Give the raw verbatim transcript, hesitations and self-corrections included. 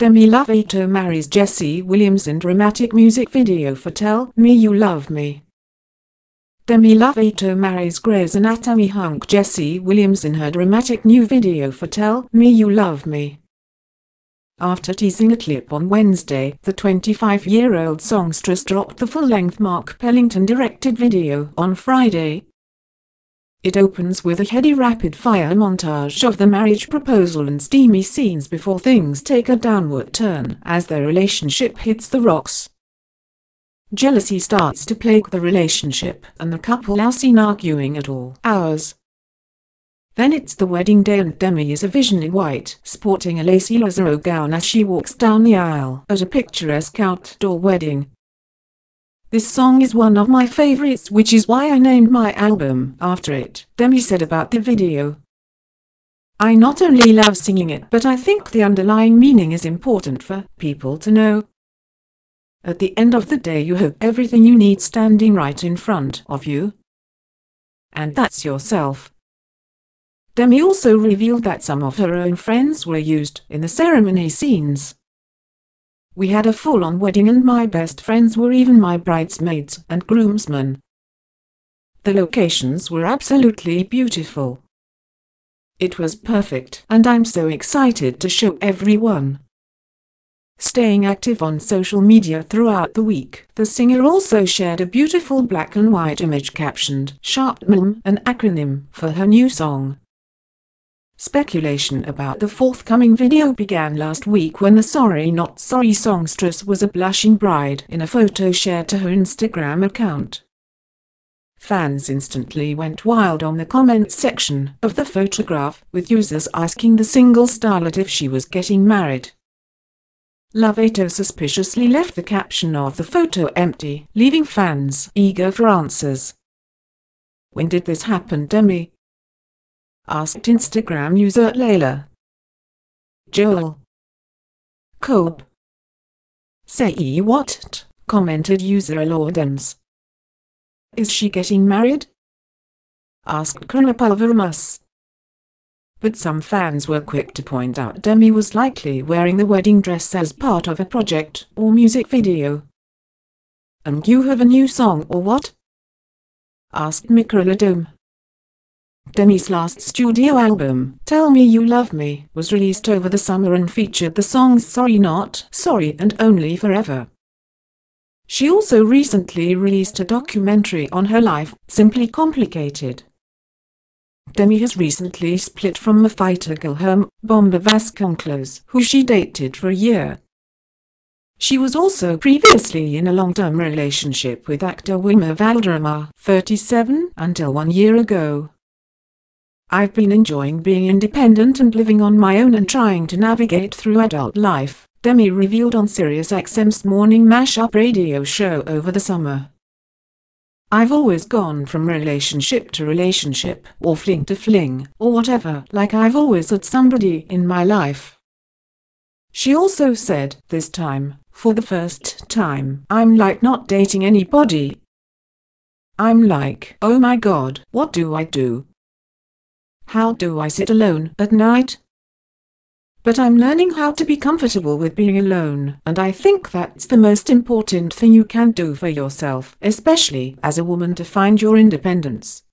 Demi Lovato marries Jesse Williams in dramatic music video for Tell Me You Love Me. Demi Lovato marries Grey's Anatomy hunk Jesse Williams in her dramatic new video for Tell Me You Love Me. After teasing a clip on Wednesday, the twenty-five-year-old songstress dropped the full-length Mark Pellington-directed video on Friday. It opens with a heady rapid-fire montage of the marriage proposal and steamy scenes before things take a downward turn as their relationship hits the rocks. Jealousy starts to plague the relationship, and the couple are seen arguing at all hours. Then it's the wedding day and Demi is a vision in white, sporting a lacy Lazaro gown as she walks down the aisle at a picturesque outdoor wedding. "This song is one of my favorites, which is why I named my album after it," Demi said about the video. "I not only love singing it, but I think the underlying meaning is important for people to know. At the end of the day, you have everything you need standing right in front of you. And that's yourself." Demi also revealed that some of her own friends were used in the ceremony scenes. "We had a full-on wedding and my best friends were even my bridesmaids and groomsmen. The locations were absolutely beautiful. It was perfect and I'm so excited to show everyone." Staying active on social media throughout the week, the singer also shared a beautiful black and white image captioned "Sharp M", an acronym for her new song. Speculation about the forthcoming video began last week when the Sorry Not Sorry songstress was a blushing bride in a photo shared to her Instagram account. Fans instantly went wild on the comments section of the photograph, with users asking the single starlet if she was getting married. Lovato suspiciously left the caption of the photo empty, leaving fans eager for answers. "When did this happen, Demi?" asked Instagram user Layla. "Joel Cobb." "Say what?" commented user Lordens. "Is she getting married?" asked Kronapalveramus. But some fans were quick to point out Demi was likely wearing the wedding dress as part of a project or music video. "And you have a new song or what?" asked Microladome. Demi's last studio album, Tell Me You Love Me, was released over the summer and featured the songs Sorry Not Sorry and Only Forever. She also recently released a documentary on her life, Simply Complicated. Demi has recently split from the fighter Guilherme Bomba Vasconcelos, who she dated for a year. She was also previously in a long-term relationship with actor Wilmer Valderrama, thirty-seven, until one year ago. "I've been enjoying being independent and living on my own and trying to navigate through adult life," Demi revealed on SiriusXM's morning mashup radio show over the summer. "I've always gone from relationship to relationship, or fling to fling, or whatever, like I've always had somebody in my life." She also said, "This time, for the first time, I'm like not dating anybody. I'm like, oh my god, what do I do? How do I sit alone at night? But I'm learning how to be comfortable with being alone, and I think that's the most important thing you can do for yourself, especially as a woman, to find your independence."